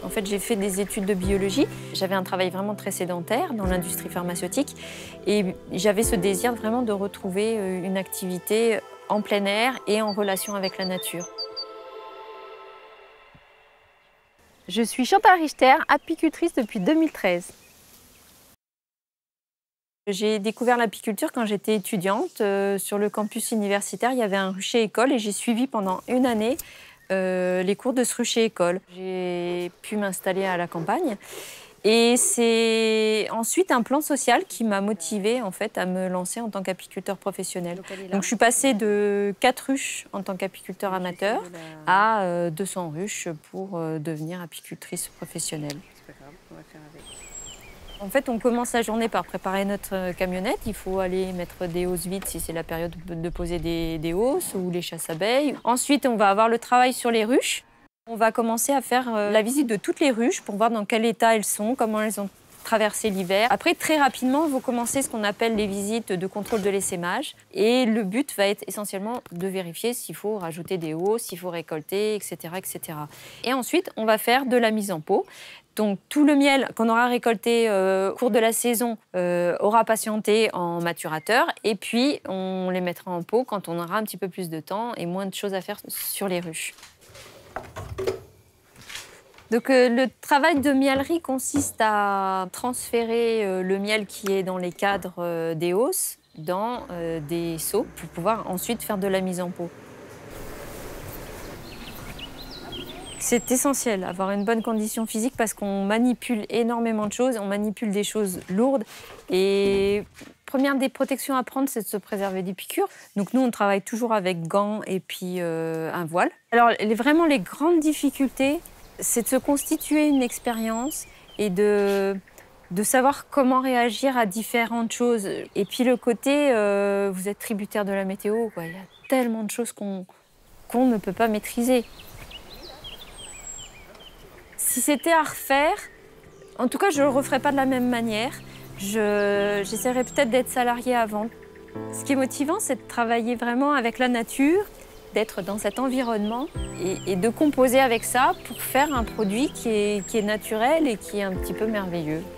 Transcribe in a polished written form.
En fait, j'ai fait des études de biologie. J'avais un travail vraiment très sédentaire dans l'industrie pharmaceutique et j'avais ce désir vraiment de retrouver une activité en plein air et en relation avec la nature. Je suis Chantal Richter, apicultrice depuis 2013. J'ai découvert l'apiculture quand j'étais étudiante. Sur le campus universitaire, il y avait un rucher école et j'ai suivi pendant une année les cours de ce rucher école. J'ai pu m'installer à la campagne et c'est ensuite un plan social qui m'a motivée en fait, à me lancer en tant qu'apiculteur professionnel. Donc je suis passée de 4 ruches en tant qu'apiculteur amateur à 200 ruches pour devenir apicultrice professionnelle. En fait, on commence la journée par préparer notre camionnette. Il faut aller mettre des hausses vides si c'est la période de poser des hausses ou les chasses abeilles. Ensuite, on va avoir le travail sur les ruches. On va commencer à faire la visite de toutes les ruches pour voir dans quel état elles sont, comment elles ont traversé l'hiver. Après, très rapidement, vous commencez ce qu'on appelle les visites de contrôle de l'essaimage. Et le but va être essentiellement de vérifier s'il faut rajouter des hausses, s'il faut récolter, etc., etc. Et ensuite, on va faire de la mise en pot. Donc tout le miel qu'on aura récolté au cours de la saison aura patienté en maturateur et puis on les mettra en pot quand on aura un petit peu plus de temps et moins de choses à faire sur les ruches. Donc le travail de mielerie consiste à transférer le miel qui est dans les cadres des hausses dans des seaux pour pouvoir ensuite faire de la mise en pot. C'est essentiel, avoir une bonne condition physique parce qu'on manipule énormément de choses, on manipule des choses lourdes. Et première des protections à prendre, c'est de se préserver des piqûres. Donc nous, on travaille toujours avec gants et puis un voile. Alors vraiment, les grandes difficultés, c'est de se constituer une expérience et de savoir comment réagir à différentes choses. Et puis le côté, vous êtes tributaire de la météo, quoi. Il y a tellement de choses qu'on ne peut pas maîtriser. Si c'était à refaire, en tout cas, je ne le referais pas de la même manière. J'essaierais peut-être d'être salariée avant. Ce qui est motivant, c'est de travailler vraiment avec la nature, d'être dans cet environnement et de composer avec ça pour faire un produit qui est naturel et qui est un petit peu merveilleux.